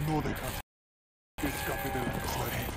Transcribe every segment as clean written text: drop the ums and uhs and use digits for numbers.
no dejas que escape de la cárcel.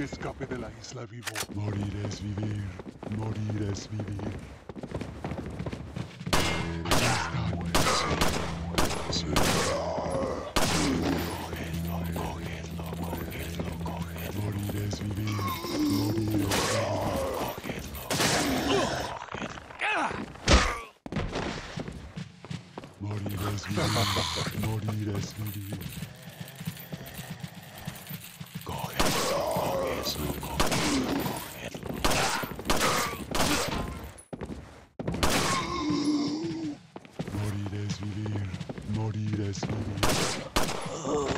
que escape de la isla vivo. Morir es vivir. Morir es vivir. Morir es vivir. Morir es vivir. Morir es vivir. Morir es vivir. Morir es vivir. Morir es vivir.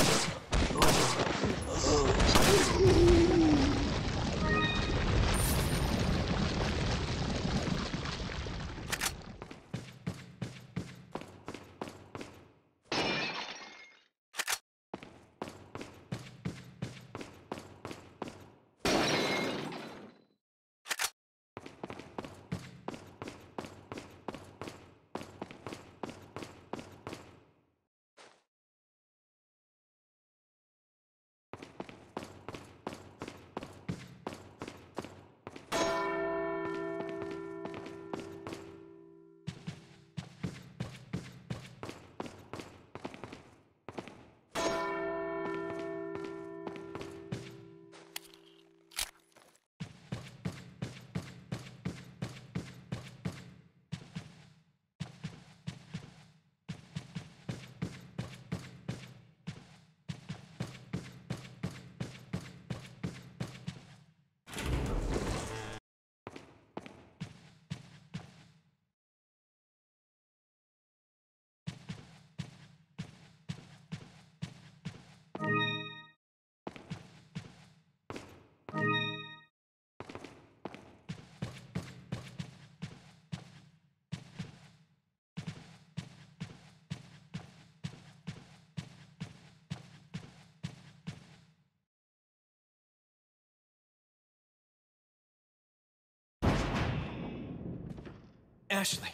Ashley.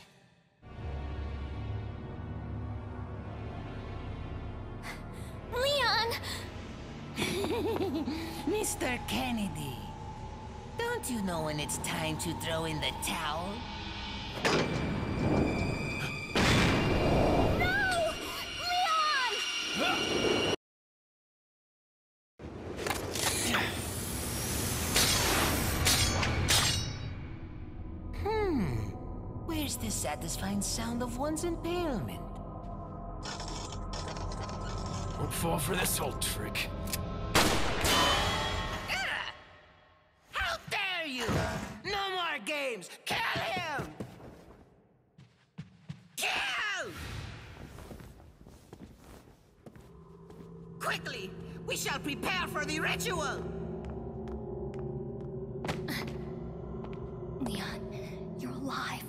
Leon! Mr. Kennedy, don't you know when it's time to throw in the towel? No! Leon! Where's the satisfying sound of one's impalement? Won't fall for this old trick. How dare you! No more games! Kill him! Kill! Quickly! We shall prepare for the ritual! Leon, you're alive.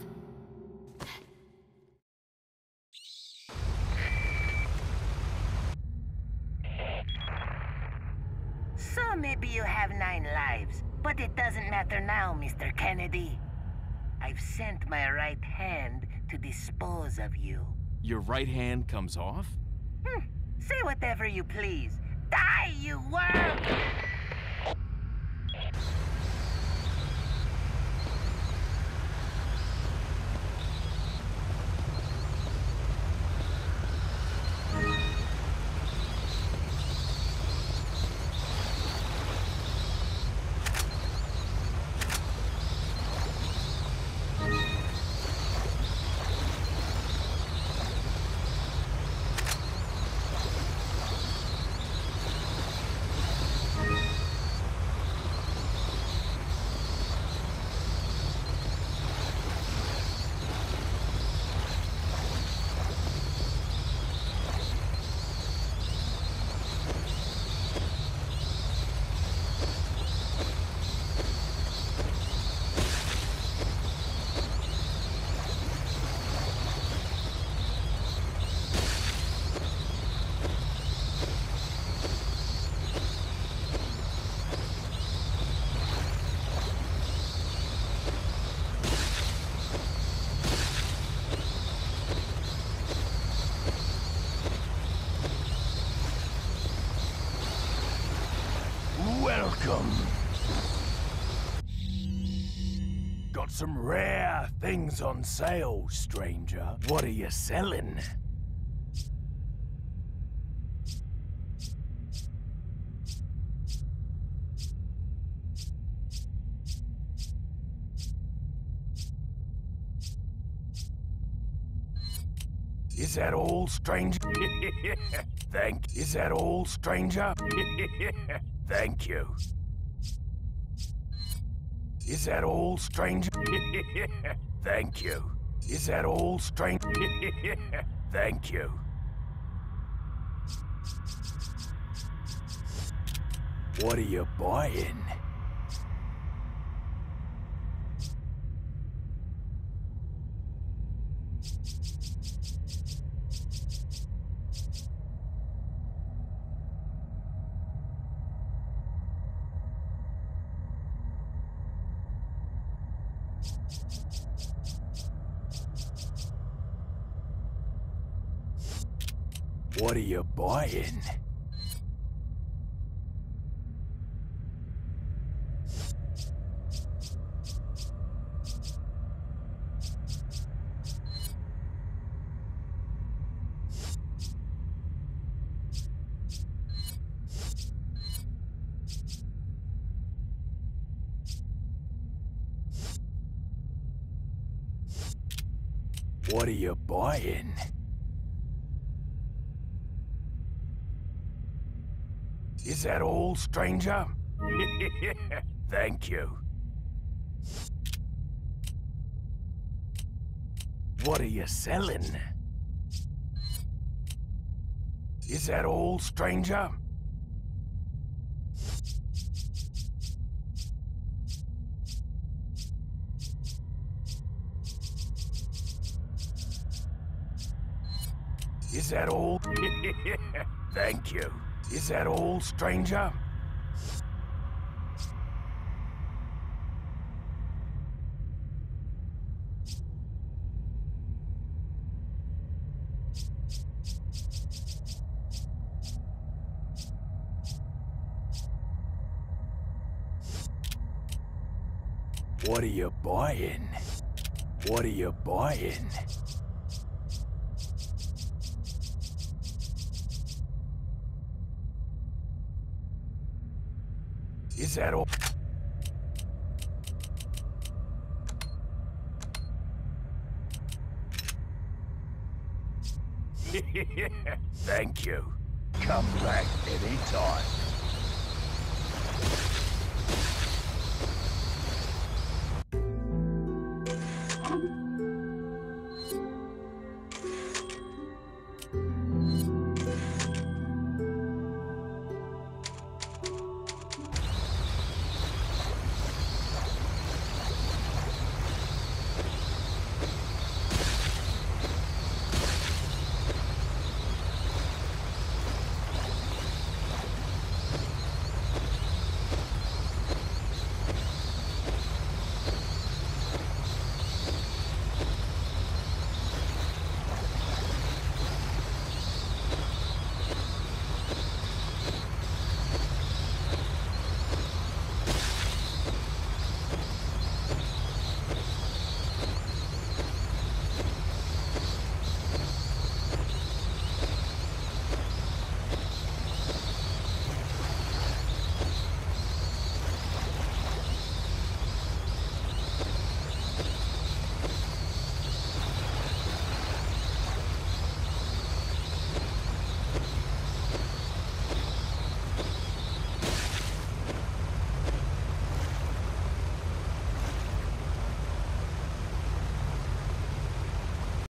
So maybe you have 9 lives, but it doesn't matter now, Mr. Kennedy. I've sent my right hand to dispose of you. Your right hand comes off? Say whatever you please. Die, you worm! got some rare things on sale, stranger. What are you selling? Is that all, stranger? Is that all, stranger? Thank you. Is that all, stranger? Thank you. Is that all, stranger? Thank you. What are you buying? What are you buying? What are you buying? Is that all, stranger? Thank you. What are you selling? Is that all, stranger? Is that all? Thank you. Is that all, stranger? What are you buying? What are you buying? Is that all? Thank you. Come back anytime.